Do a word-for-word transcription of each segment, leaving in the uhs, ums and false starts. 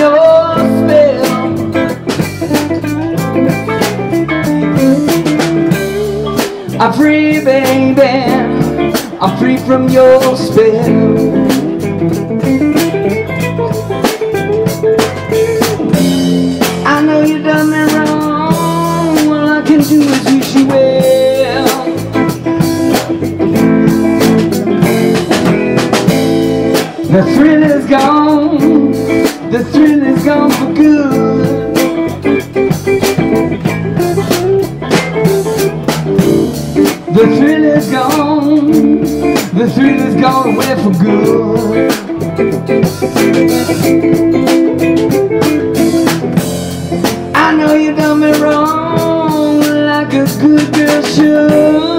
your spell. I'm free, baby, I'm free from your spell. I know you done me wrong, all I can do is wish you well. The thrill is gone, the thrill is gone for good. The thrill is gone, the thrill is gone away for good. I know you done me wrong like a good girl should.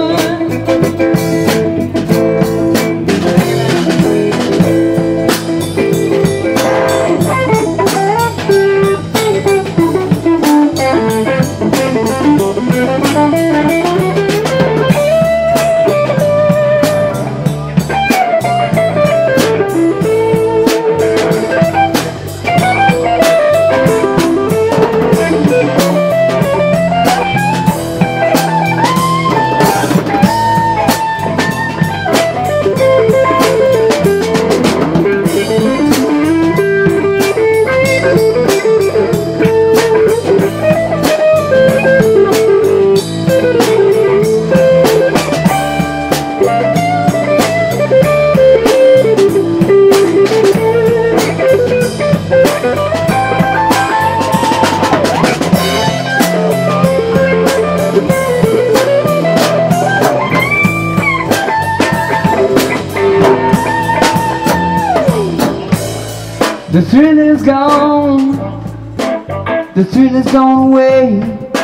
The thrill is gone, the thrill is gone away.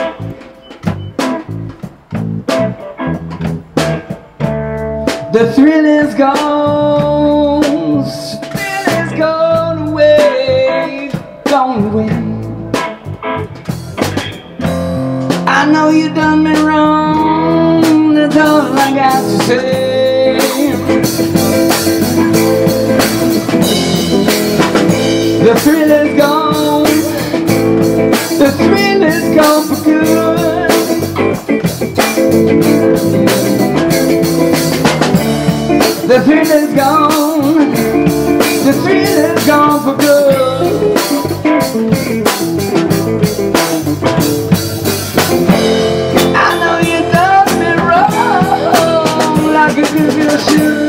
The thrill is gone, the thrill is gone away, gone away. I know you done me wrong, that's all I got to say. The thrill is gone, the thrill is gone for good. The thrill is gone, the thrill is gone for good. I know you done me wrong like a good girl should.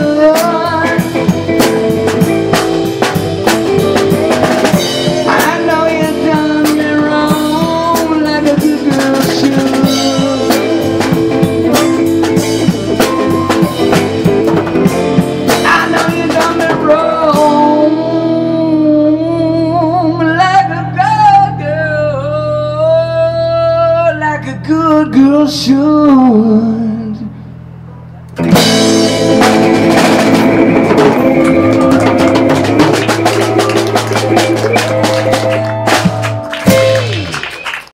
Good girl should.